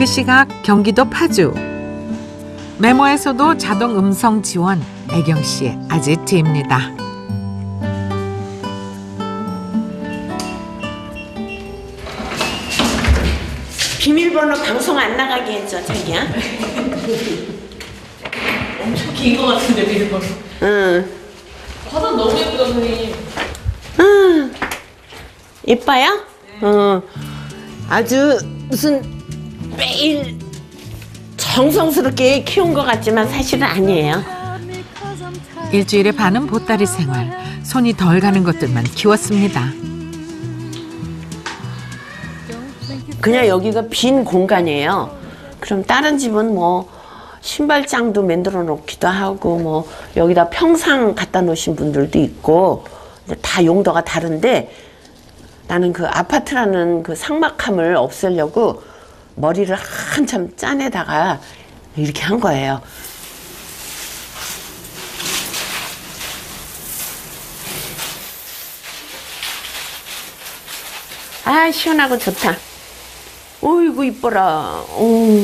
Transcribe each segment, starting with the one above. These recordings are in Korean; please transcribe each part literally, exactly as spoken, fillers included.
그 시각 경기도 파주. 메모에서도 자동 음성 지원 애경 씨의 아지트입니다. 비밀번호 방송 안 나가게 해줘, 자기야. 엄청 긴 거 같은데, 비밀번호. 응. 화장 너무 예쁘다, 선생님. 응. 예뻐요? 네. 어. 아주 무슨 매일 정성스럽게 키운 것 같지만 사실은 아니에요. 일주일에 반은 보따리 생활. 손이 덜 가는 것들만 키웠습니다. 그냥 여기가 빈 공간이에요. 그럼 다른 집은 뭐 신발장도 만들어 놓기도 하고 뭐 여기다 평상 갖다 놓으신 분들도 있고 다 용도가 다른데 나는 그 아파트라는 그 삭막함을 없애려고 머리를 한참 짜내다가 이렇게 한 거예요. 아, 시원하고 좋다. 어이구 이뻐라. 오.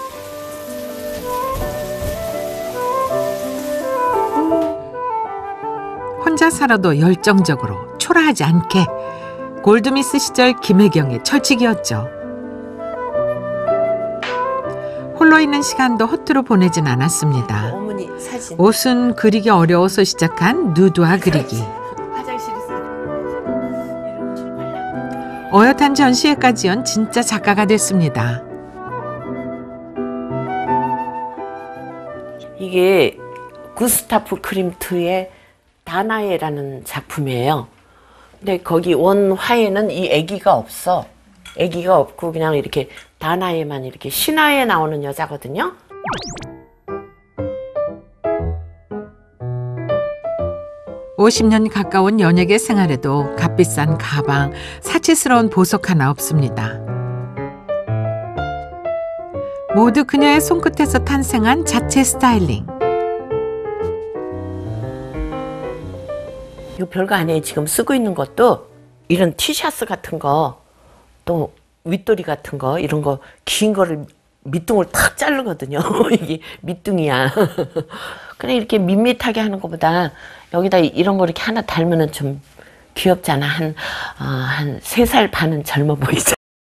혼자 살아도 열정적으로 초라하지 않게 골드미스 시절 김혜경의 철칙이었죠. 홀로 있는 시간도 허투루 보내진 않았습니다. 어머니 사진. 옷은 그리기 어려워서 시작한 누드화 그리기. 어엿한 전시회까지 연 진짜 작가가 됐습니다. 이게 구스타프 크림트의 다나에라는 작품이에요. 근데 거기 원화에는 이 애기가 없어. 애기가 없고 그냥 이렇게 다나에만 이렇게 신화에 나오는 여자거든요. 오십 년 가까운 연예계 생활에도 값비싼 가방, 사치스러운 보석 하나 없습니다. 모두 그녀의 손끝에서 탄생한 자체 스타일링. 이거 별거 아니에요. 지금 쓰고 있는 것도 이런 티셔츠 같은 거, 또 윗도리 같은 거, 이런 거 긴 거를 밑둥을 탁 자르거든요. 이게 밑둥이야. 그래 이렇게 밋밋하게 하는 것보다 여기다 이런 거 이렇게 하나 달면은 좀 귀엽잖아. 한, 어, 한 세 살 반은 젊어 보이죠.